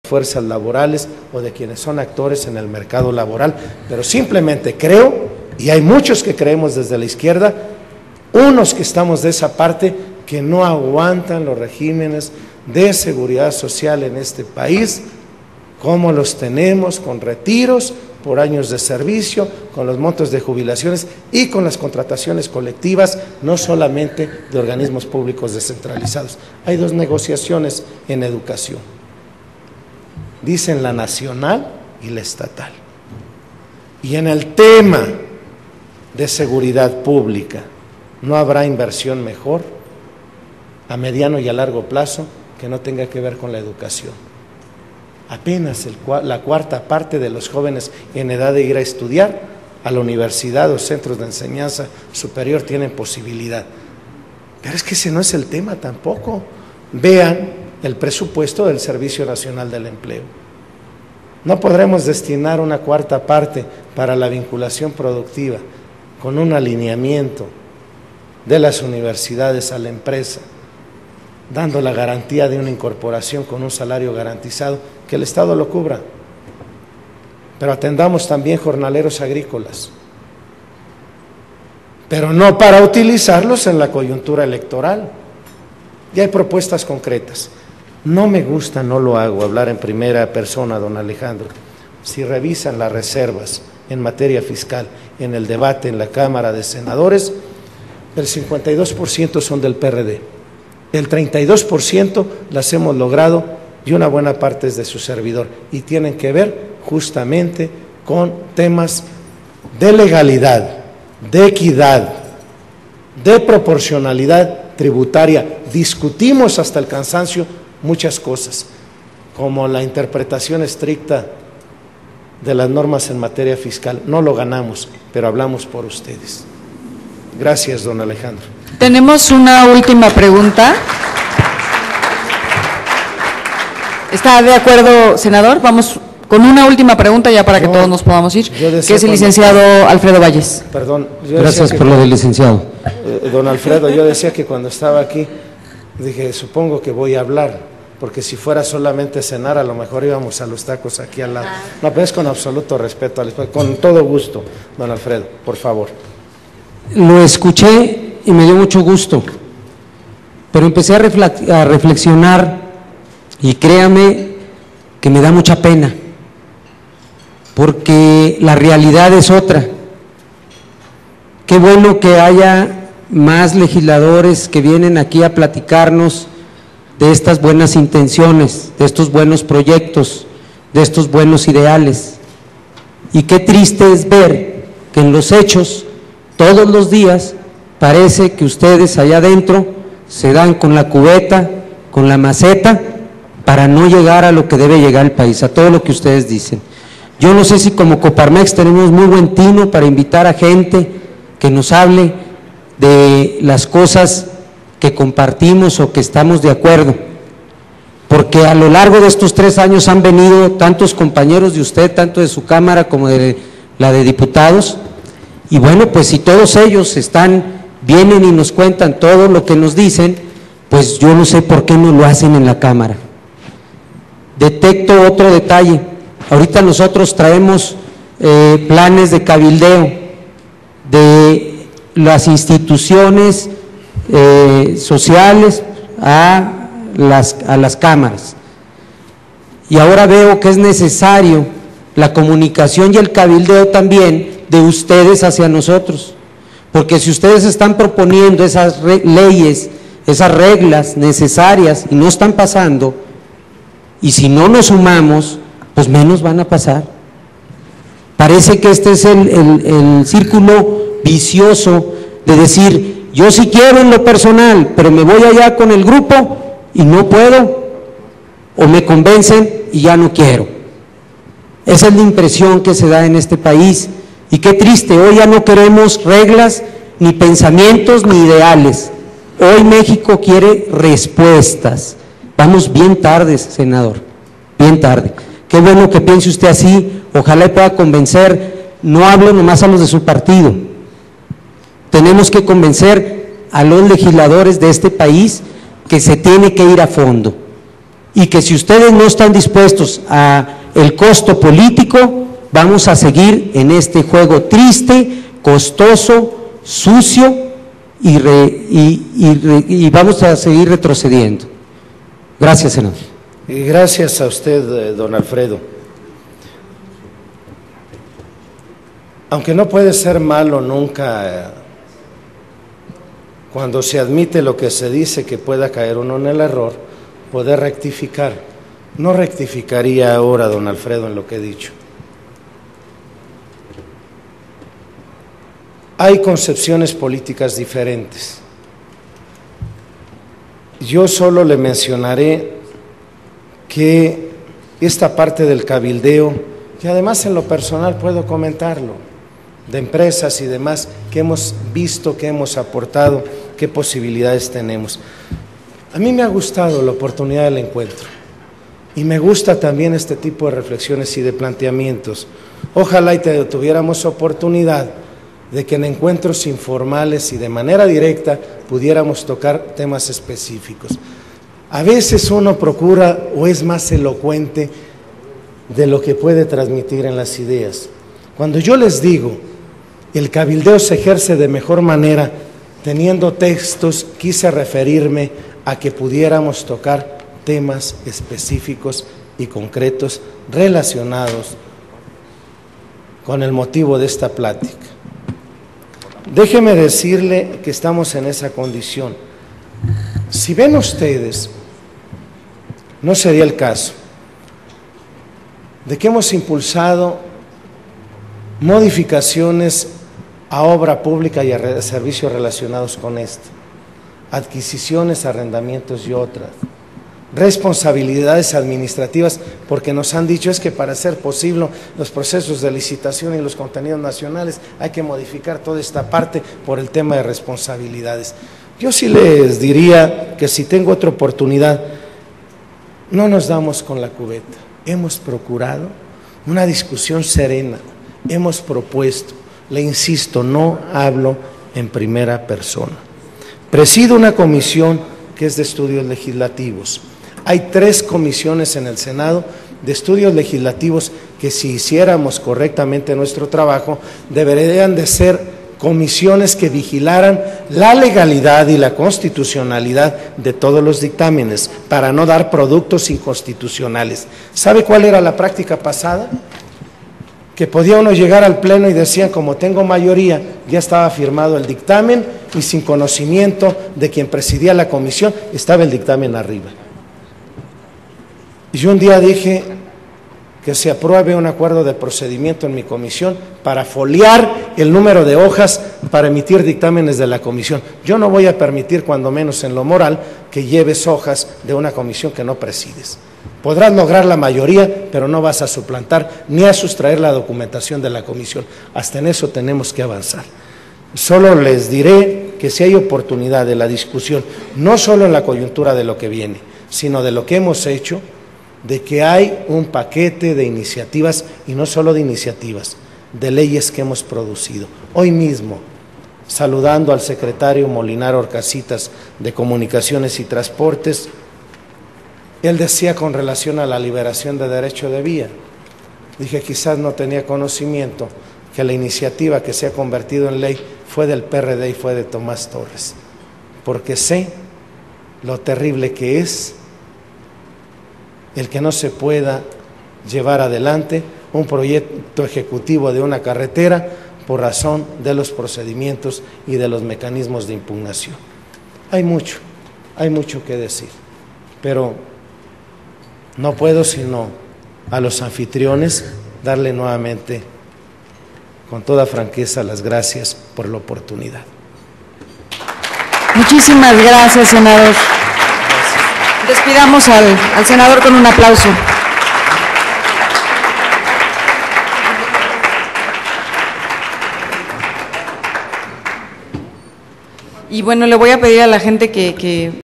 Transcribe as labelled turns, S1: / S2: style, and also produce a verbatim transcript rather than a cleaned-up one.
S1: fuerzas laborales o de quienes son actores en el mercado laboral, pero simplemente creo, y hay muchos que creemos desde la izquierda, unos que estamos de esa parte, que no aguantan los regímenes de seguridad social en este país, como los tenemos, con retiros por años de servicio, con los montos de jubilaciones y con las contrataciones colectivas, no solamente de organismos públicos descentralizados. Hay dos negociaciones en educación, dicen la nacional y la estatal. Y en el tema de seguridad pública, ¿no habrá inversión mejor a mediano y a largo plazo que no tenga que ver con la educación? Apenas el, la cuarta parte de los jóvenes en edad de ir a estudiar a la universidad o centros de enseñanza superior tienen posibilidad. Pero es que ese no es el tema tampoco. Vean el presupuesto del Servicio Nacional del Empleo. No podremos destinar una cuarta parte para la vinculación productiva con un alineamiento de las universidades a la empresa, dando la garantía de una incorporación con un salario garantizado, que el Estado lo cubra. Pero atendamos también jornaleros agrícolas, pero no para utilizarlos en la coyuntura electoral. Y hay propuestas concretas. No me gusta, no lo hago, hablar en primera persona, don Alejandro. Si revisan las reservas en materia fiscal en el debate en la Cámara de Senadores, el cincuenta y dos por ciento son del P R D. El treinta y dos por ciento las hemos logrado y una buena parte es de su servidor, y tienen que ver justamente con temas de legalidad, de equidad, de proporcionalidad tributaria. Discutimos hasta el cansancio muchas cosas, como la interpretación estricta de las normas en materia fiscal. No lo ganamos, pero hablamos por ustedes. Gracias, don Alejandro.
S2: Tenemos una última pregunta. ¿Está de acuerdo, senador? Vamos con una última pregunta ya para que no, todos nos podamos ir, que es el licenciado cuando, Alfredo Valles.
S1: Perdón.
S3: Gracias por lo del licenciado.
S1: Eh, don Alfredo, yo decía que cuando estaba aquí, dije, supongo que voy a hablar, porque si fuera solamente cenar, a lo mejor íbamos a los tacos aquí al lado. No, pero es con absoluto respeto, con todo gusto, don Alfredo, por favor.
S3: Lo escuché y me dio mucho gusto, pero empecé a, refle- a reflexionar y créame que me da mucha pena, porque la realidad es otra. Qué bueno que haya más legisladores que vienen aquí a platicarnos de estas buenas intenciones, de estos buenos proyectos, de estos buenos ideales. Y qué triste es ver que en los hechos, todos los días, parece que ustedes allá adentro se dan con la cubeta, con la maceta, para no llegar a lo que debe llegar el país, a todo lo que ustedes dicen. Yo no sé si como Coparmex tenemos muy buen tino para invitar a gente que nos hable de las cosas que compartimos o que estamos de acuerdo, porque a lo largo de estos tres años han venido tantos compañeros de usted, tanto de su Cámara como de la de diputados, y bueno, pues si todos ellos están, vienen y nos cuentan todo lo que nos dicen, pues yo no sé por qué no lo hacen en la Cámara. Detecto otro detalle. Ahorita nosotros traemos eh, planes de cabildeo de las instituciones eh, sociales a las, a las cámaras. Y ahora veo que es necesario la comunicación y el cabildeo también de ustedes hacia nosotros. Porque si ustedes están proponiendo esas leyes, esas reglas necesarias y no están pasando, y si no nos sumamos, pues menos van a pasar. Parece que este es el, el, el círculo vicioso de decir, yo sí quiero en lo personal, pero me voy allá con el grupo y no puedo, o me convencen y ya no quiero. Esa es la impresión que se da en este país, y qué triste, hoy ya no queremos reglas, ni pensamientos, ni ideales. Hoy México quiere respuestas. Vamos bien tarde, senador, bien tarde. Qué bueno que piense usted así, ojalá y pueda convencer, no hablo nomás a los de su partido, tenemos que convencer a los legisladores de este país que se tiene que ir a fondo, y que si ustedes no están dispuestos a el costo político, vamos a seguir en este juego triste, costoso, sucio y, re, y, y, re, y vamos a seguir retrocediendo. Gracias, senador.
S1: Y gracias a usted, don Alfredo. Aunque no puede ser malo nunca cuando se admite lo que se dice, que pueda caer uno en el error, poder rectificar. No rectificaría ahora, don Alfredo, en lo que he dicho. Hay concepciones políticas diferentes. Yo solo le mencionaré que esta parte del cabildeo, y además en lo personal puedo comentarlo, de empresas y demás, que hemos visto, que hemos aportado, qué posibilidades tenemos. A mí me ha gustado la oportunidad del encuentro y me gusta también este tipo de reflexiones y de planteamientos. Ojalá y tuviéramos oportunidad de que en encuentros informales y de manera directa pudiéramos tocar temas específicos. A veces uno procura o es más elocuente de lo que puede transmitir en las ideas. Cuando yo les digo, el cabildeo se ejerce de mejor manera teniendo textos, quise referirme a que pudiéramos tocar temas específicos y concretos relacionados con el motivo de esta plática. Déjeme decirle que estamos en esa condición. Si ven ustedes, no sería el caso de que hemos impulsado modificaciones a obra pública y a servicios relacionados con esto, adquisiciones, arrendamientos y otras, responsabilidades administrativas, porque nos han dicho es que para hacer posible los procesos de licitación y los contenidos nacionales hay que modificar toda esta parte por el tema de responsabilidades. Yo sí les diría que si tengo otra oportunidad, no nos damos con la cubeta. Hemos procurado una discusión serena, hemos propuesto, le insisto, no hablo en primera persona. Presido una comisión que es de estudios legislativos. Hay tres comisiones en el Senado de estudios legislativos que, si hiciéramos correctamente nuestro trabajo, deberían de ser comisiones que vigilaran la legalidad y la constitucionalidad de todos los dictámenes para no dar productos inconstitucionales. ¿Sabe cuál era la práctica pasada? Que podía uno llegar al pleno y decían, como tengo mayoría, ya estaba firmado el dictamen y sin conocimiento de quien presidía la comisión estaba el dictamen arriba. Y yo un día dije que se apruebe un acuerdo de procedimiento en mi comisión para foliar el número de hojas para emitir dictámenes de la comisión. Yo no voy a permitir, cuando menos en lo moral, que lleves hojas de una comisión que no presides. Podrás lograr la mayoría, pero no vas a suplantar ni a sustraer la documentación de la comisión. Hasta en eso tenemos que avanzar. Solo les diré que si hay oportunidad de la discusión, no solo en la coyuntura de lo que viene, sino de lo que hemos hecho, de que hay un paquete de iniciativas, y no solo de iniciativas, de leyes que hemos producido. Hoy mismo, saludando al secretario Molinar Orcasitas de Comunicaciones y Transportes, él decía con relación a la liberación de derecho de vía, dije quizás no tenía conocimiento que la iniciativa que se ha convertido en ley fue del P R D y fue de Tomás Torres, porque sé lo terrible que es el que no se pueda llevar adelante un proyecto ejecutivo de una carretera por razón de los procedimientos y de los mecanismos de impugnación. Hay mucho, hay mucho que decir, pero no puedo sino a los anfitriones darle nuevamente, con toda franqueza, las gracias por la oportunidad.
S2: Muchísimas gracias, senador. Despidamos al, al senador con un aplauso. Y bueno, le voy a pedir a la gente que, que